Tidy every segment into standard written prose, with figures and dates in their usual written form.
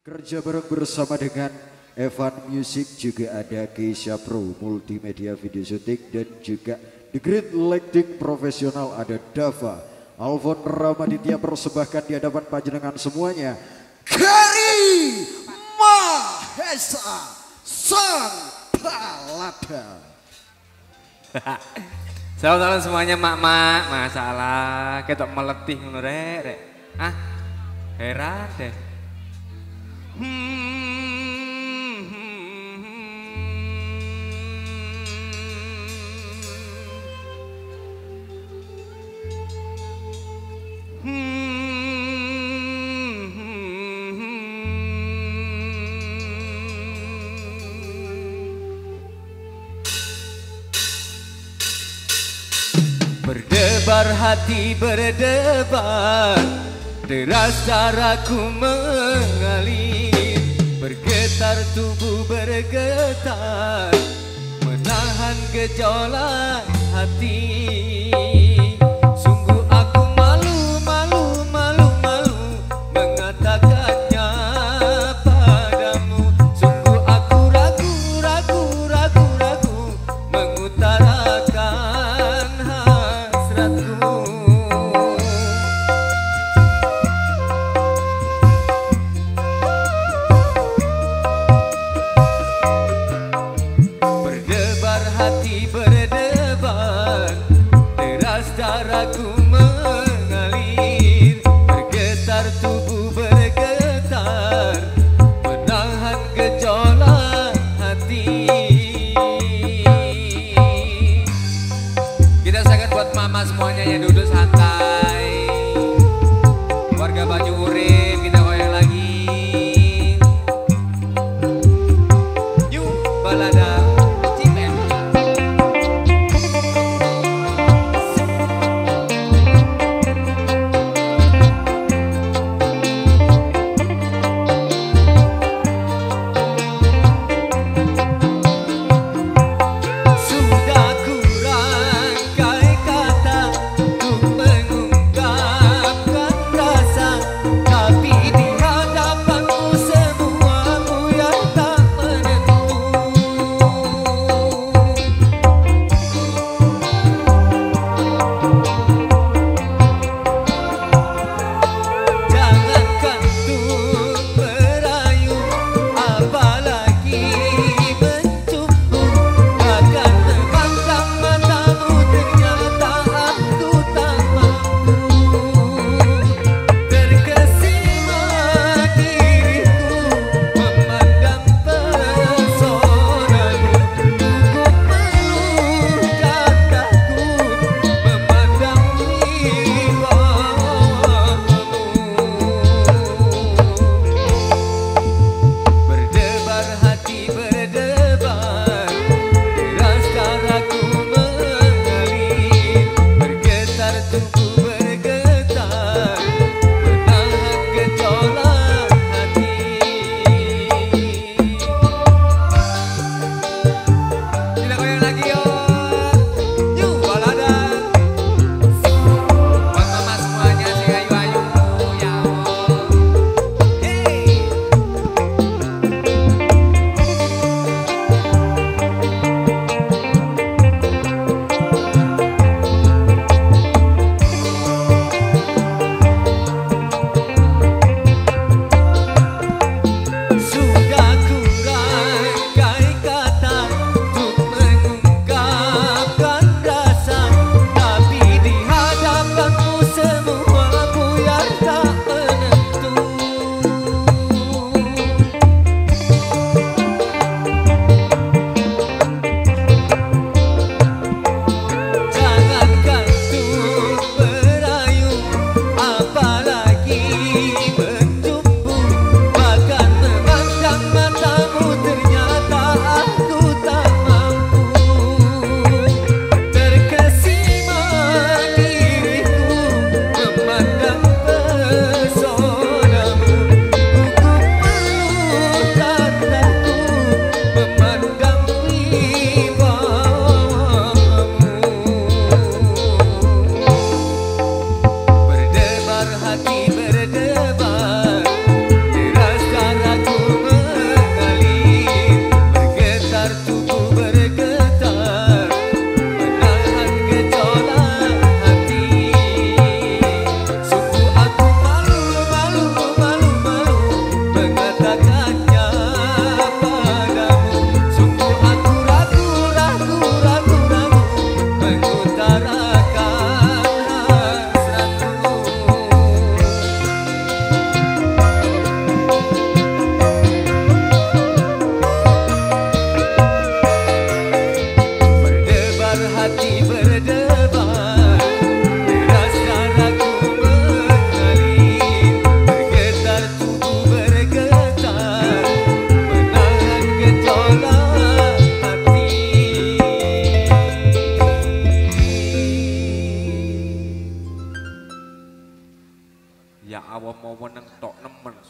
Kerja bareng bersama dengan Evan Music, juga ada Keisha Pro Multimedia Video Shooting, dan juga The Great Lighting Profesional, ada Dava. Alvon Ramaditya persembahkan di hadapan panjenengan semuanya, Kari Mahesa Sang Palada. Salam-salam semuanya mak-mak, masalah ketok meletih ngono rek. Ah, heran deh. Berdebar hati berdebar, deras darahku mengalir, bergetar tubuh bergetar, menahan gejolak hati. Sungguh aku malu, malu, malu, malu mengatakannya padamu. Sungguh aku ragu, ragu, ragu, ragu mengutarakan hasratku. Berdebar hati berdebar, deras darahku mengalir, bergetar tubuh bergetar, menahan gejolak hati. Kita sangat buat mama semuanya yang duduk santai, warga Banyu Urip, kita goyang lagi. Yuk balada Cipem. Sudah kurangkai kata untuk mengungkapkan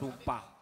tumpah.